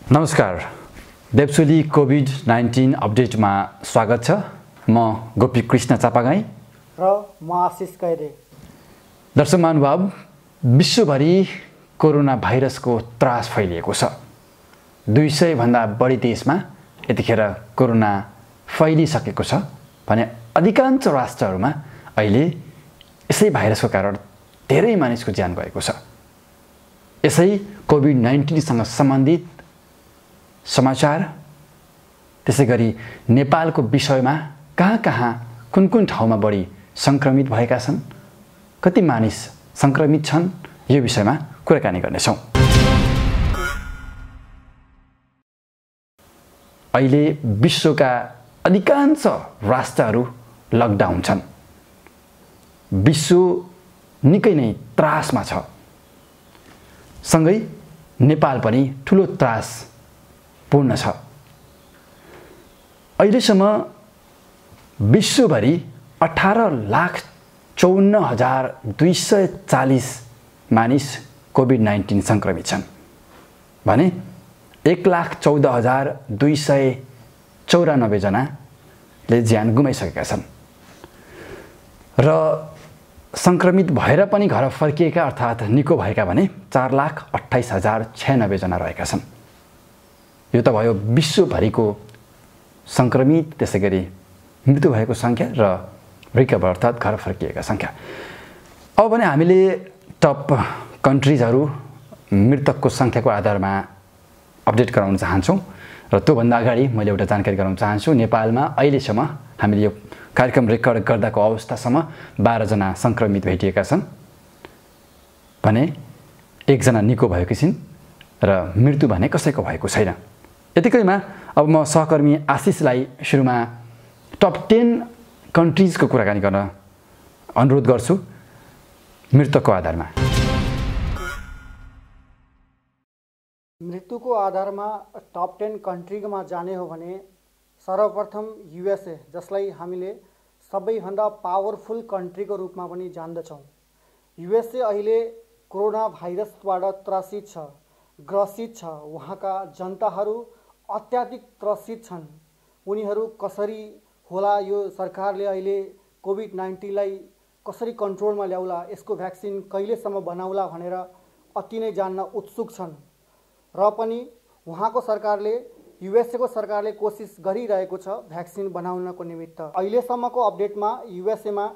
नमस्कार, देवसुली कोभिड-19 अपडेटमा स्वागत छ। म गोपी कृष्ण चापागाई र म आशिष कैरे। दर्शक महानुभाव, विश्वभरि कोरोना भाइरसको त्रास फैलिएको छ। 200 भन्दा बढी देशमा यतिखेर कोरोना फैलिसकेको छ भने अधिकांश राष्ट्रहरूमा अहिले यसै भाइरसको कारण धेरै मानिसको ज्यान गएको छ। यसै कोभिड-19 सँग सम्बन्धित समाचार, त्यसैगरी नेपालको विषयमा कहाँ कुन ठाउँमा बढी संक्रमित भएका छन्, कति मानिस संक्रमित छन्, यो विषयमा कुराकानी गर्नेछौँ। अहिले विश्वका अधिकांश राष्ट्रहरू लकडाउन छन्। विश्व निकै नै त्रासमा छ। सँगै नेपाल पनि ठुलो त्रास पूर्ण छ। अहिलेसम्म विश्वभरि 18,54,240 मानिस कोभिड-19 संक्रमित छन् भने 1,14,294 जनाले ज्यान गुमाइसकेका छन् र संक्रमित भएर पनि घर फर्किएका अर्थात् निको भएका भने 4,28,096 जना रहेका छन्। यो त भयो विश्वभरिको संक्रमित, त्यसैगरी मृत्यु भएको संख्या र रिकभर अर्थात् घर फर्किएका संख्या। अब भने हामीले टप कन्ट्रिजहरू मृतकको संख्याको आधारमा अपडेट गराउन चाहन्छौँ र त्योभन्दा अगाडि मैले एउटा जानकारी गराउन चाहन्छु। नेपालमा अहिलेसम्म हामीले यो कार्यक्रम रेकर्ड गर्दाको अवस्थासम्म 12 जना संक्रमित भेटिएका छन् भने 1 जना निको भएको छिन् र मृत्यु भने कसैको भएको छैन। यतिकैमा अब म सहकर्मी आशिषलाई सुरुमा टप 10 कन्ट्रिजको कुराकानी गर्न अनुरोध गर्छु मृतकको आधारमा। मृत्युको आधारमा टप 10 कन्ट्रीमा जाने हो भने सर्वप्रथम युएसए, जसलाई हामीले सबैभन्दा पावरफुल कन्ट्रीको रूपमा पनि जान्दछौँ। युएसए अहिले कोरोना भाइरसबाट त्रसित छ, ग्रसित छ। वहाँका जनताहरू अत्याधिक त्रसित छन्। उनीहरू कसरी होला, यो सरकारले अहिले कोभिड-19लाई कसरी कन्ट्रोलमा ल्याउला, यसको भ्याक्सिन कहिलेसम्म बनाउला भनेर अति नै जान्न उत्सुक छन्। र पनि वहाँको सरकारले, युएसएको सरकारले कोसिस गरिरहेको छ भ्याक्सिन बनाउनको निमित्त। अहिलेसम्मको अपडेटमा युएसएमा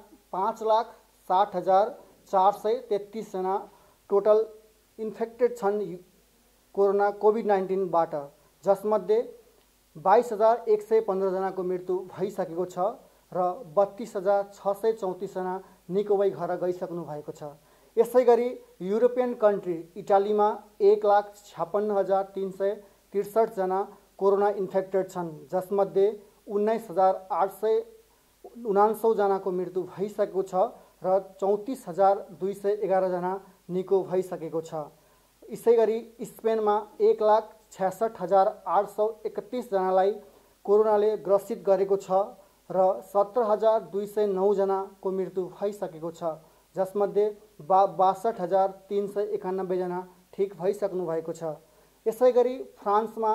5,60,433 जना टोटल इन्फेक्टेड छन् कोभिड-19बाट, जसमध्ये 22,115 जनाको मृत्यु भइसकेको छ र 32,634 जना निको भई घर गइसक्नु भएको छ। यसै गरी युरोपियन कन्ट्री इटालीमा 1,56,363 जना कोरोना इन्फेक्टेड छन्, जसमध्ये 19,879 जनाको मृत्यु भइसकेको छ र 34,211 जना निको भइसकेको छ। यसै गरी स्पेनमा 1,66,831 जनालाई कोरोनाले ग्रसित गरेको छ र 17,209 जनाको मृत्यु भइसकेको छ, जसमध्ये 62,391 जना ठिक भइसक्नु भएको छ। यसै गरी फ्रान्समा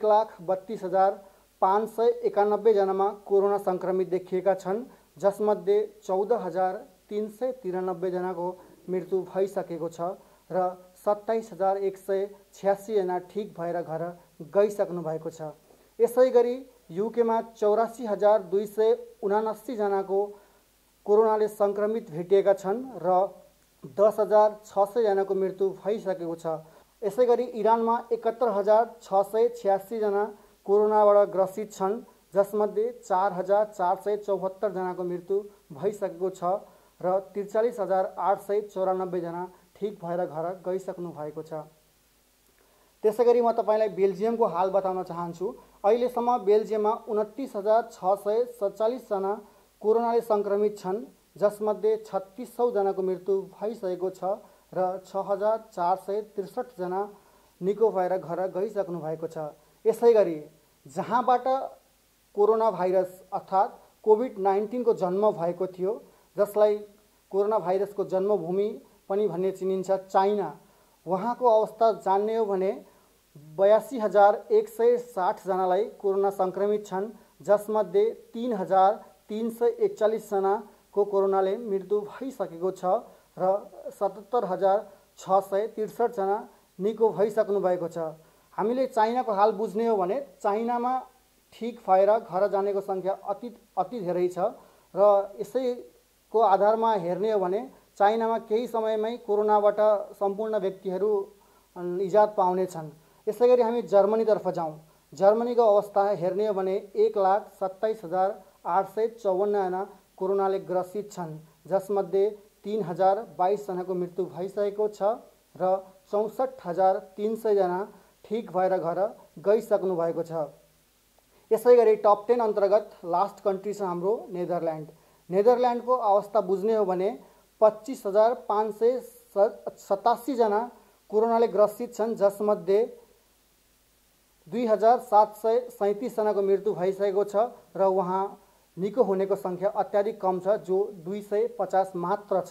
1,32,591 जनामा कोरोना संक्रमित देखिएका छन्, जसमध्ये 14,393 जनाको मृत्यु भइसकेको छ र 27,186 जना ठिक भएर घर गइसक्नु भएको छ। यसै गरी युकेमा 84,279 जनाको कोरोनाले संक्रमित भेटिएका छन् र 10,600 जनाको मृत्यु भइसकेको छ। यसै गरी इरानमा 71,686 जना कोरोनाबाट ग्रसित छन्, जसमध्ये 4,474 जनाको मृत्यु भइसकेको छ र 43,894 जना ठिक भएर घर गइसक्नु भएको छ। त्यसै गरी म तपाईलाई बेल्जियमको हाल बताउन चाहन्छु। अहिलेसम्म बेल्जियममा 29,647 जना कोरोनाले संक्रमित छन्, जसमध्ये 3600 जनाको मृत्यु भइसकेको छ र 6,463 जना निको भएर घर गइसक्नु भएको छ। यसै गरी जहाँबाट कोरोना भाइरस अर्थात् कोभिड-19 को जन्म भएको थियो, जसलाई कोरोना भाइरसको जन्मभूमि पनि भन्ने चिनिन्छ चाइना, वहाँको अवस्था जान्ने हो भने 82,160 जनालाई कोरोना सङ्क्रमित छन्, जसमध्ये 3,341 जनाको कोरोनाले मृत्यु भइसकेको छ र 77,663 जना निको भइसक्नु भएको छ। हामीले चाइनाको हाल बुझ्ने हो भने चाइनामा ठिक भएर घर जानेको सङ्ख्या अति धेरै छ र यसैको आधारमा हेर्ने हो भने चाइनामा केही समयमै कोरोनाबाट सम्पूर्ण व्यक्तिहरू निजात पाउनेछन्। यसै गरी हामी जर्मनीतर्फ जाउँ। जर्मनीको अवस्था हेर्ने हो भने 1,27,854 जना कोरोनाले ग्रसित छन्, जसमध्ये 3,022 जनाको मृत्यु भइसकेको छ र 64,300 जना ठिक भएर घर गइसक्नु भएको छ। यसै गरी टप 10 अन्तर्गत लास्ट कन्ट्री छ हाम्रो नेदरल्यान्ड। नेदरल्यान्डको अवस्था बुझ्ने हो भने 25,587 जना कोरोनाले ग्रसित छन्, जसमध्ये 2,737 जनाको मृत्यु भइसकेको छ र उहाँ निको हुनेको सङ्ख्या अत्याधिक कम छ, जो 250 मात्र छ।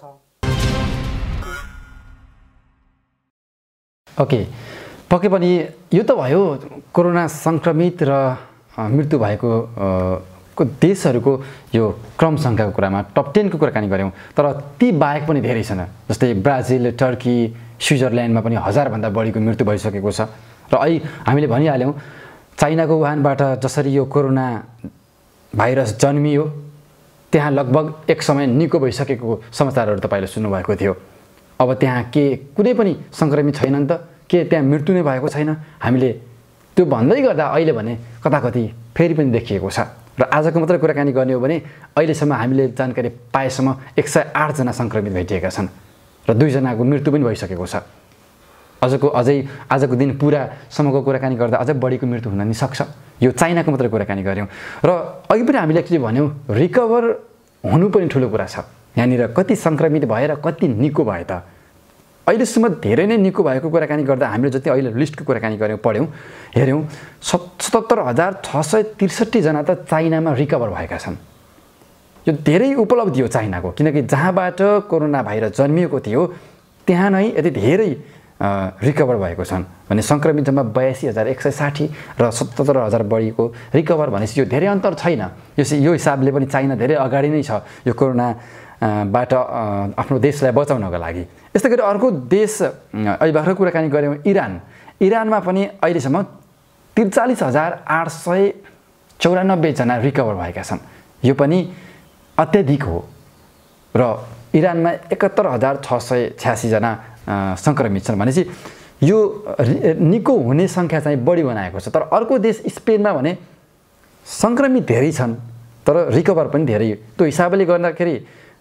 ओके, पक्कै पनि यो त भयो कोरोना सङ्क्रमित र मृत्यु भएको देशहरूको यो क्रम सङ्ख्याको कुरामा टप 10 को कुराकानी गऱ्यौँ। तर ती बाहेक पनि धेरै छन्, जस्तै ब्राजिल, टर्की, स्विजरल्यान्डमा पनि 1000 भन्दा बढीको मृत्यु भइसकेको छ। र अहिले हामीले भनिहाल्यौँ चाइनाको वुहानबाट जसरी यो कोरोना भाइरस जन्मियो त्यहाँ लगभग एक समय निको भइसकेको समाचारहरू तपाईँले सुन्नुभएको थियो। अब त्यहाँ के कुनै पनि सङ्क्रमित छैन नि त, के त्यहाँ मृत्यु नै भएको छैन? हामीले त्यो भन्दै गर्दा अहिले भने कताकति फेरि पनि देखिएको छ। र आजको मात्रै कुराकानी गर्ने हो भने अहिलेसम्म हामीले जानकारी पाएसम्म 108 जना सङ्क्रमित भेटिएका छन् र 2 जनाको मृत्यु पनि भइसकेको छ। आजको दिन पुरासम्मको कुराकानी गर्दा अझै बढीको मृत्यु हुन नि सक्छ। यो चाइनाको मात्रै कुराकानी गऱ्यौँ र अघि पनि हामीले एक्चुअली भन्यौँ रिकभर हुनु पनि ठुलो कुरा छ। यहाँनिर कति सङ्क्रमित भएर कति निको भए त? अहिलेसम्म धेरै नै निको भएको कुराकानी गर्दा हामीले जति अहिले लिस्टको कुराकानी गऱ्यौँ, पढ्यौँ, हेऱ्यौँ 77,663 जना त चाइनामा रिकभर भएका छन्। यो धेरै उपलब्धि हो चाइनाको, किनकि जहाँबाट कोरोना भाइरस जन्मिएको थियो त्यहाँ नै यति धेरै रिकभर भएको छन् भने सङ्क्रमित जम्मा 82,160 र 77,000 बढीको रिकभर भनेपछि यो धेरै अन्तर छैन। यो हिसाबले पनि चाइना धेरै अगाडि नै छ यो कोरोनाबाट आफ्नो देशलाई बचाउनको लागि। यस्तै गरी अर्को देश अहिले भर्खर कुराकानी गऱ्यौँ इरानमा पनि अहिलेसम्म 43,894 जना रिकभर भएका छन्। यो पनि अत्याधिक हो र इरानमा 71,686 जना सङ्क्रमित छन् भनेपछि यो निको हुने सङ्ख्या चाहिँ बढी बनाएको छ। तर अर्को देश स्पेनमा भने सङ्क्रमित धेरै छन् तर रिकभर पनि धेरै। त्यो हिसाबले गर्दाखेरि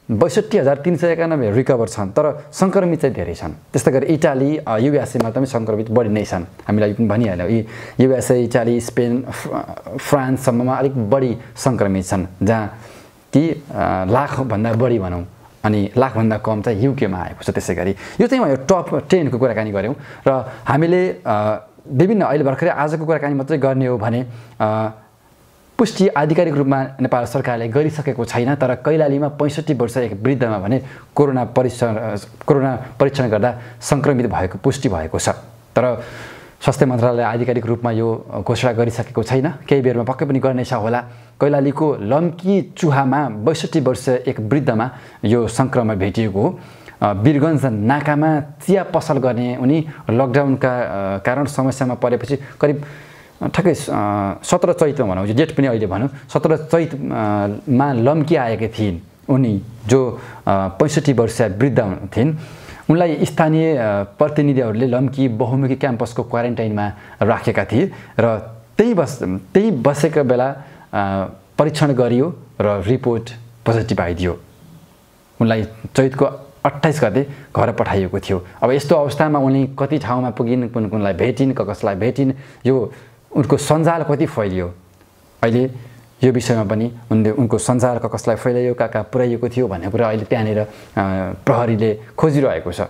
62,391 रिकभर छन् तर सङ्क्रमित चाहिँ धेरै छन्। त्यस्तै गरी इटाली, युएसएमा पनि सङ्क्रमित बढी नै छन्। हामीलाई पनि भनिहाल्यौँ यी युएसए, इटाली, स्पेन, फ्रान्ससम्ममा अलिक बढी सङ्क्रमित छन्, जहाँ कि लाखभन्दा बढी भनौँ, अनि लाखभन्दा कम चाहिँ युकेमा आएको छ। त्यसै गरी यो चाहिँ यो टप 10 को कुराकानी गऱ्यौँ र हामीले विभिन्न अहिले भर्खरै आजको कुराकानी मात्रै गर्ने हो भने पुष्टि आधिकारिक रूपमा नेपाल सरकारले गरिसकेको छैन। तर कैलालीमा 65 वर्ष एक वृद्धमा भने कोरोना परीक्षण गर्दा सङ्क्रमित भएको पुष्टि भएको छ। तर स्वास्थ्य मन्त्रालयले आधिकारिक रूपमा यो घोषणा गरिसकेको छैन, केही बेरमा पक्कै पनि गर्नेछ होला। कैलालीको लम्की चुहामा 62 वर्ष एक वृद्धमा यो सङ्क्रमण भेटिएको हो। वीरगञ्ज नाकामा चिया पसल गर्ने उनी लकडाउनका कारण समस्यामा परेपछि करिब ठ्याक्कै 17 चैतमा भनौँ, डेट पनि अहिले भनौँ 17 चैतमा लम्की आएकी थिइन्। उनी जो 65 वर्षीय वृद्ध थिइन्, उनलाई स्थानीय प्रतिनिधिहरूले लम्की बहुमुखी क्याम्पसको क्वारेन्टाइनमा राखेका थिए र त्यही बसेका बेला परीक्षण गरियो र रिपोर्ट पोजिटिभ आइदियो। उनलाई चैतको 28 गते घर पठाइएको थियो। अब यस्तो अवस्थामा उनी कति ठाउँमा पुगिन्, कुनलाई भेटिन्, कसलाई भेटिन्, यो उनको सञ्जाल कति फैलियो, अहिले यो विषयमा पनि उनको सञ्जाल कसलाई फैलाइयो, कहाँ पुर्याइएको थियो भन्ने कुरा अहिले त्यहाँनिर प्रहरीले खोजिरहेको छ।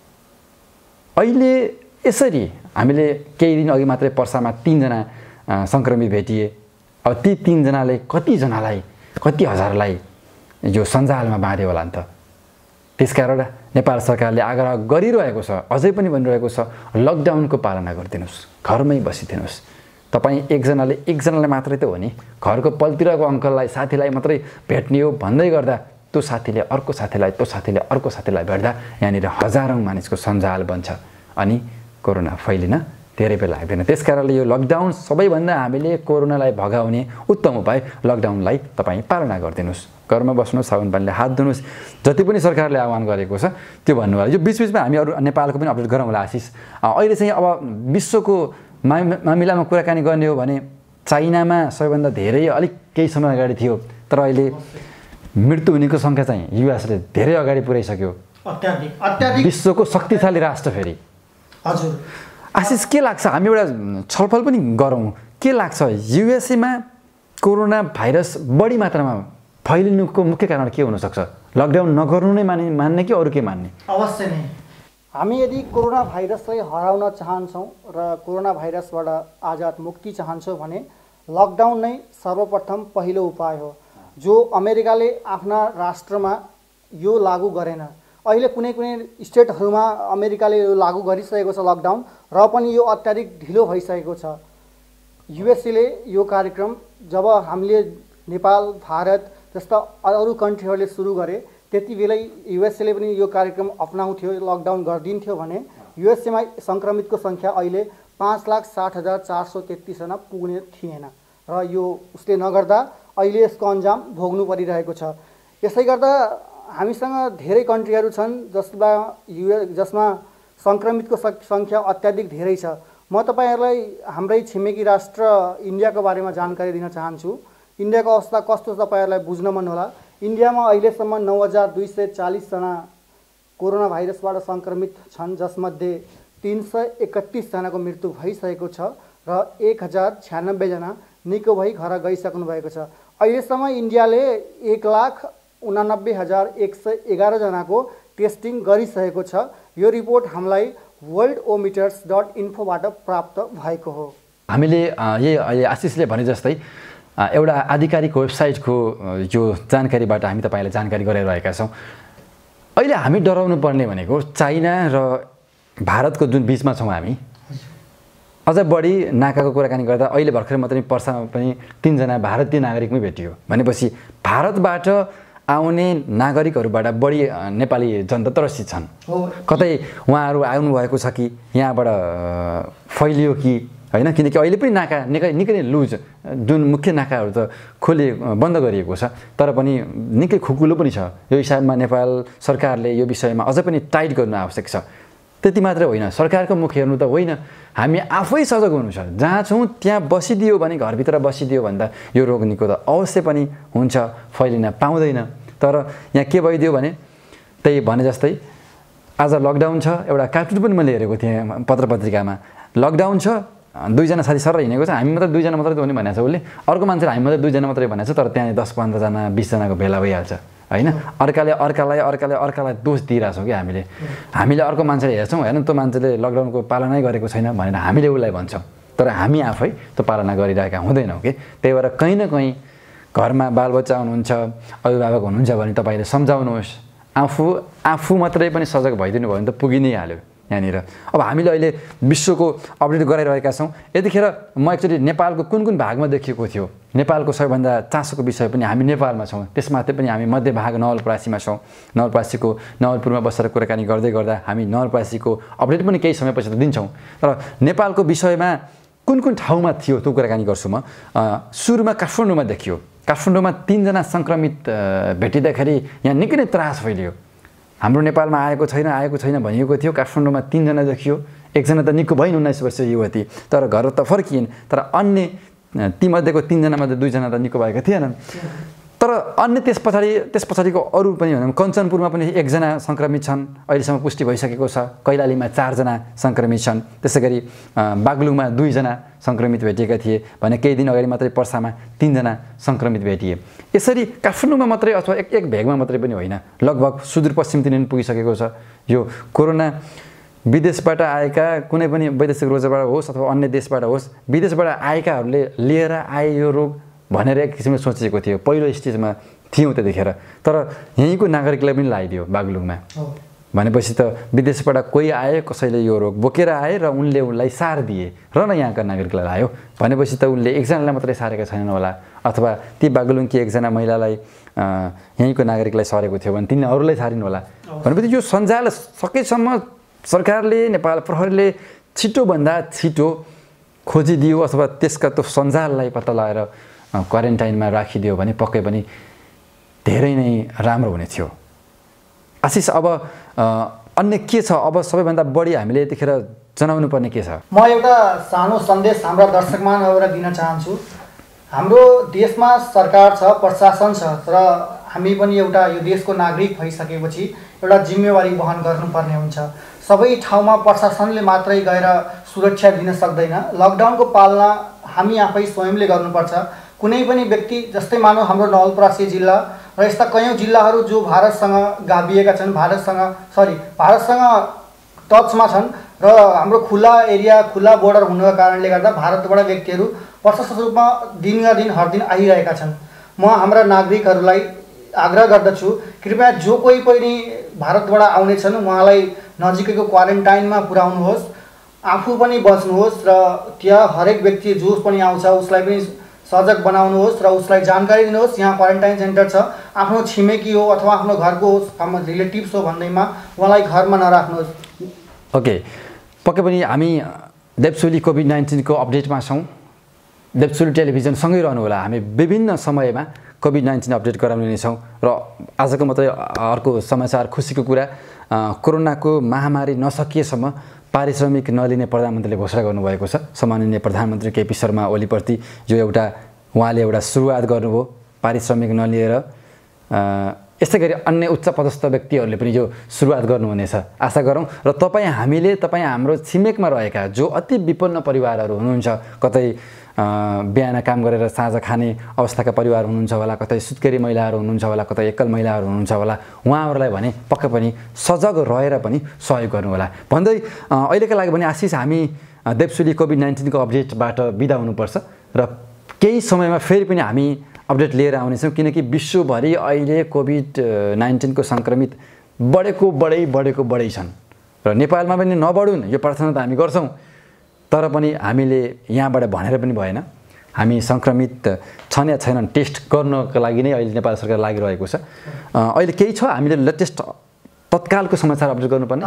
अहिले यसरी हामीले केही दिन अघि मात्रै पर्सामा 3 जना सङ्क्रमित भेटिए। अब ती 3 जनाले कति हजारलाई यो सञ्जालमा बाँध्यो होला नि त? त्यसकारण नेपाल सरकारले आग्रह गरिरहेको छ, अझै पनि भनिरहेको छ, लकडाउनको पालना गरिदिनुहोस्, घरमै बसिदिनुहोस्। तपाईँ एकजनालाई मात्रै त हो नि, घरको पल्तिरको अङ्कललाई साथीलाई मात्रै भेट्ने हो भन्दै गर्दा त्यो साथीले अर्को साथीलाई, त्यो साथीले अर्को साथीलाई भेट्दा यहाँनिर हजारौँ मानिसको सञ्जाल बन्छ अनि कोरोना फैलिन धेरै बेला लाग्दैन। त्यसकारणले यो लकडाउन सबैभन्दा हामीले कोरोनालाई भगाउने उत्तम उपाय, लकडाउनलाई तपाईँ पालना गरिदिनुहोस्, घरमा बस्नुहोस्, साबुन पानीले हात धुनुहोस्, जति पनि सरकारले आह्वान गरेको छ त्यो भन्नुभयो। यो बिचबिचमा हामी अरू नेपालको पनि अपडेट गरौँला आशिष। अहिले चाहिँ अब विश्वको मामिलामा कुराकानी गर्ने हो भने चाइनामा सबैभन्दा धेरै अलिक केही समय अगाडि थियो, तर अहिले मृत्यु हुनेको सङ्ख्या चाहिँ युएसले धेरै अगाडि पुर्याइसक्यो। अत्याधिक विश्वको शक्तिशाली राष्ट्र फेरि। हजुर आशिष, के लाग्छ, हामी एउटा छलफल पनि गरौँ, के लाग्छ युएसएमा कोरोना भाइरस बढी मात्रामा फैलिनुको मुख्य कारण के हुनसक्छ? लकडाउन नगर्नु नै मान्ने कि अरू के मान्ने? अवश्य नै हामी यदि कोरोना भाइरसलाई हराउन चाहन्छौँ र कोरोना भाइरसबाट आजाद मुक्ति चाहन्छौँ भने लकडाउन नै सर्वप्रथम पहिलो उपाय हो, जो अमेरिकाले आफ्ना राष्ट्रमा यो लागू गरेन। अहिले कुनै कुनै स्टेटहरूमा अमेरिकाले यो लागू गरिसकेको छ लकडाउन, र पनि यो अत्याधिक ढिलो भइसकेको छ। युएसएले यो कार्यक्रम जब हामीले नेपाल, भारत जस्ता अरू कन्ट्रीहरूले सुरु गरे त्यति बेलै युएसएले पनि यो कार्यक्रम अपनाउँथ्यो, लकडाउन गरिदिन्थ्यो भने युएसएमा सङ्क्रमितको सङ्ख्या अहिले 5,60,433 जना पुग्ने थिएन, र यो उसले नगर्दा अहिले यसको अन्जाम भोग्नु परिरहेको छ। यसै गर्दा हामीसँग धेरै कन्ट्रीहरू छन् जसमा सङ्क्रमितको सङ्ख्या अत्याधिक धेरै छ। म तपाईँहरूलाई हाम्रै छिमेकी राष्ट्र इन्डियाको बारेमा जानकारी दिन चाहन्छु। इन्डियाको अवस्था कस्तो छ तपाईँहरूलाई बुझ्न मन होला। इन्डियामा अहिलेसम्म 9,240 जना कोरोना भाइरसबाट सङ्क्रमित छन्, जसमध्ये 331 जनाको मृत्यु भइसकेको छ र 1,096 जना निको भई घर गइसक्नु भएको छ। अहिलेसम्म इन्डियाले 1,89,111 जनाको टेस्टिङ गरिसकेको छ। यो रिपोर्ट हामीलाई worldometers.info बाट प्राप्त भएको हो। हामीले यही आशिषले भने जस्तै एउटा आधिकारिक वेबसाइटको यो जानकारीबाट हामी तपाईँलाई जानकारी गराइरहेका छौँ। अहिले हामी डराउनु पर्ने भनेको चाइना र भारतको जुन बिचमा छौँ हामी, अझ बढी नाकाको कुराकानी गर्दा अहिले भर्खर मात्रै पर्सामा पनि 3 जना भारतीय नागरिकमै भेटियो भनेपछि भारतबाट आउने नागरिकहरूबाट बढी नेपाली जनता त्रसित छन्। कतै उहाँहरू आउनुभएको छ कि यहाँबाट फैलियो कि होइन, किनकि अहिले पनि नाका निकै नै लुज, जुन मुख्य नाकाहरू त बन्द गरिएको छ, तर पनि निकै खुकुलो पनि छ। यो हिसाबमा नेपाल सरकारले यो विषयमा अझ पनि टाइट गर्नु आवश्यक छ। त्यति मात्रै होइन, सरकारको मुख हेर्नु त होइन, हामी आफै सजग हुनु छ। जहाँ छौँ त्यहाँ बसिदियो भने, घरभित्र बसिदियो भन्दा यो रोग निको त अवश्य पनि हुन्छ, फैलिन पाउँदैन। तर यहाँ के भइदियो भने त्यही भने जस्तै आज लकडाउन छ, एउटा कार्टुन पनि मैले हेरेको थिएँ पत्र पत्रिकामा, लकडाउन छ, 2 जना साथी सर हिँडेको छ, हामी मात्रै 2 जना मात्रै हुने भनेको छ उसले, अर्को मान्छेले हामी मात्रै 2 जना मात्रै भनेको छ, तर त्यहाँ 10-15 जना 20 जनाको भेला भइहाल्छ होइन। अर्कालाई दोष दिइरहेछौँ कि हामीले अर्को मान्छेले हेर्छौँ होइन, त्यो मान्छेले लकडाउनको पालनै गरेको छैन भनेर हामीले उसलाई भन्छौँ, तर हामी आफै त्यो पालना गरिरहेका हुँदैनौँ कि। त्यही भएर कहीँ न कहीँ घरमा बालबच्चा हुनुहुन्छ, अभिभावक हुनुहुन्छ भने तपाईँले सम्झाउनुहोस्। आफू मात्रै पनि सजग भइदिनु भयो भने त पुगि नै हाल्यो यहाँनिर। अब हामीले अहिले विश्वको अपडेट गराइरहेका छौँ। यतिखेर म एक्चुअली नेपालको कुन भागमा देखिएको थियो, नेपालको सबैभन्दा चासोको विषय पनि हामी नेपालमा छौँ, त्यसमाथि पनि हामी मध्य भाग नवलपरासीमा छौँ। नवलपुरमा बसेर कुराकानी गर्दै गर्दा हामी नवलपरासीको अपडेट पनि केही समयपछि त दिन्छौँ, तर नेपालको विषयमा कुन ठाउँमा थियो त्यो कुराकानी गर्छु म। सुरुमा काठमाडौँमा देखियो, काठमाडौँमा 3 जना सङ्क्रमित भेटिँदाखेरि यहाँ निकै नै त्रास फैलियो। हाम्रो नेपालमा आएको छैन भनिएको थियो, काठमाडौँमा 3 जना देखियो। 1 जना त निको भइन्, 19 वर्षीय युवती, तर घर त फर्किन्। तर अन्य तीमध्येको 3 जनामध्ये 2 जना त निको भएका थिएनन्। तर अन्य त्यस पछाडिको अरू पनि भनौँ, कञ्चनपुरमा पनि 1 जना सङ्क्रमित छन्, अहिलेसम्म पुष्टि भइसकेको छ। कैलालीमा 4 जना सङ्क्रमित छन्। त्यसै गरी बागलुङमा 2 जना सङ्क्रमित भेटिएका थिए भने केही दिन अगाडि मात्रै पर्सामा 3 जना सङ्क्रमित भेटिए। यसरी काठमाडौँमा मात्रै अथवा एक भेगमा मात्रै पनि होइन, लगभग सुदूरपश्चिमतिर पनि पुगिसकेको छ। यो कोरोना विदेशबाट आएका कुनै पनि वैदेशिक रोजगारबाट होस् अथवा अन्य देशबाट होस्, विदेशबाट आएकाहरूले लिएर आए यो रोग भनेर एक किसिमले सोचेको थियो। पहिलो स्टेजमा थियौँ त्यतिखेर। तर यहीँको नागरिकलाई पनि लगाइदियो बागलुङमा भनेपछि त विदेशबाट कोही आए, कसैले यो रोग बोकेर आए र उनले उनलाई सार दिए र न यहाँका नागरिकलाई लायो भनेपछि त उनले एकजनालाई मात्रै सारेका छैनन् होला, अथवा ती बागलुङकी एकजना महिलालाई यहीँको नागरिकलाई सरेको थियो भने तिनले अरूलाई सारिन् होला भनेपछि यो सञ्जाल सकेसम्म सरकारले, नेपाल प्रहरीले छिटोभन्दा छिटो खोजिदियो अथवा त्यसका त्यो सञ्जाललाई पत्ता लगाएर क्वारेन्टाइनमा राखिदियो भने पक्कै पनि धेरै नै राम्रो हुने थियो। आशिष, अब अन्य के छ? अब सबैभन्दा बढी हामीले यतिखेर जनाउनु पर्ने के छ? म एउटा सानो सन्देश हाम्रा दर्शकमानहरूलाई दिन चाहन्छु। हाम्रो देशमा सरकार छ, प्रशासन छ, र हामी पनि एउटा यो देशको नागरिक भइसकेपछि एउटा जिम्मेवारी वहन गर्नुपर्ने हुन्छ। सबै ठाउँमा प्रशासनले मात्रै गएर सुरक्षा दिन सक्दैन। लकडाउनको पालना हामी आफै स्वयंले गर्नुपर्छ। कुनै पनि व्यक्ति, जस्तै मानौँ हाम्रो नवलपरासी जिल्ला र यस्ता कयौँ जिल्लाहरू जो भारतसँग गाभिएका छन्, भारतसँग टचमा छन् र हाम्रो खुला एरिया, खुला बोर्डर हुनुको कारणले गर्दा भारतबाट व्यक्तिहरू प्रशस्त रूपमा दिनका दिन हर दिन आइरहेका छन्। म हाम्रा नागरिकहरूलाई आग्रह गर्दछु, कृपया जो कोही पनि भारतबाट आउनेछन् उहाँलाई नजिकैको क्वारेन्टाइनमा पुर्याउनुहोस्, आफू पनि बस्नुहोस् र त्यहाँ हरेक व्यक्ति जो पनि आउँछ उसलाई पनि सजग बनाउनुहोस् र उसलाई जानकारी दिनुहोस् यहाँ क्वारेन्टाइन सेन्टर छ, आफ्नो छिमेकी हो अथवा आफ्नो घरको होस्, आफ्नो रिलेटिभ्स हो भन्दैमा उहाँलाई घरमा नराख्नुहोस्। ओके, पक्कै पनि हामी देवसुली कोभिड-19 को अपडेटमा छौँ। देवसुली टेलिभिजन सँगै रहनु होला। हामी विभिन्न समयमा कोभिड-19 अपडेट गराउने नै छौँ। र आजको मात्रै अर्को समाचार, खुसीको कुरा, कोरोनाको महामारी नसकिएसम्म पारिश्रमिक नलिने प्रधानमन्त्रीले घोषणा गर्नुभएको छ। सम्माननीय प्रधानमन्त्री केपी शर्मा ओलीप्रति यो उहाँले एउटा सुरुवात गर्नुभयो पारिश्रमिक नलिएर। यस्तै गरी अन्य उच्च पदस्थ व्यक्तिहरूले पनि यो सुरुवात गर्नुहुनेछ आशा गरौँ। र तपाईँ हाम्रो छिमेकमा रहेका जो अति विपन्न परिवारहरू हुनुहुन्छ, कतै बिहान काम गरेर साँझ खाने अवस्थाका परिवार हुनुहुन्छ होला, कतै सुत्केरी महिलाहरू हुनुहुन्छ होला, कतै एकल महिलाहरू हुनुहुन्छ होला, उहाँहरूलाई भने पक्कै पनि सजग रहेर पनि सहयोग गर्नुहोला भन्दै अहिलेका लागि भने आशिष, हामी देवसुली कोभिड-19 को अपडेटबाट बिदा हुनुपर्छ र केही समयमा फेरि पनि हामी अपडेट लिएर आउनेछौँ, किनकि विश्वभरि अहिले कोभिड-19 को सङ्क्रमित बढेकै छन् र नेपालमा पनि नबढुन् यो प्रार्थना त हामी गर्छौँ। तर पनि हामीले यहाँबाट भनेर पनि भएन, हामी सङ्क्रमित छन् या छैनन् टेस्ट गर्नको लागि नै अहिले नेपाल सरकार लागिरहेको छ। अहिले केही छ हामीले लेटेस्ट तत्कालको समाचार अपडेट गर्नुपर्ने?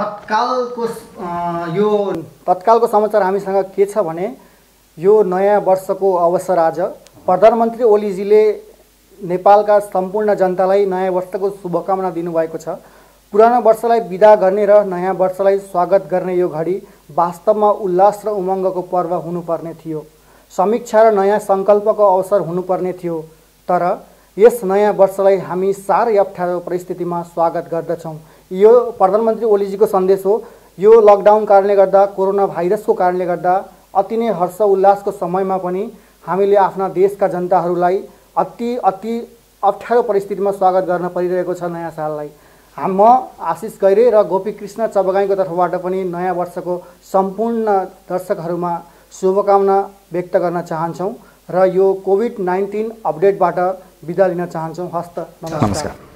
तत्कालको समाचार हामीसँग के छ भने, यो नयाँ वर्षको अवसर आज प्रधानमन्त्री ओलीजीले नेपालका सम्पूर्ण जनतालाई नयाँ वर्षको शुभकामना दिनुभएको छ। पुरानो वर्षलाई बिदा गर्ने र नयाँ वर्षलाई स्वागत गर्ने यो घडी वास्तवमा उल्लास र उमङ्गको पर्व हुनुपर्ने थियो। समीक्षा र नयाँ सङ्कल्पको अवसर हुनुपर्ने थियो। तर यस नयाँ वर्षलाई हामी साह्रै अप्ठ्यारो परिस्थितिमा स्वागत गर्दछौँ। यो प्रधानमन्त्री ओलीजीको सन्देश हो। यो लकडाउन कारणले गर्दा, कोरोना भाइरसको कारणले गर्दा अति नै हर्ष उल्लासको समयमा पनि हामीले आफ्ना देशका जनताहरूलाई अति अप्ठ्यारो परिस्थितिमा स्वागत गर्न परिरहेको छ नयाँ साललाई। म आशिष गैरे र गोपीकृष्ण चबगाईको तर्फबाट पनि नयाँ वर्षको सम्पूर्ण दर्शकहरूमा शुभकामना व्यक्त गर्न चाहन्छौँ र यो कोभिड-19 अपडेटबाट बिदा लिन चाहन्छौँ। हस्त नमस्कार।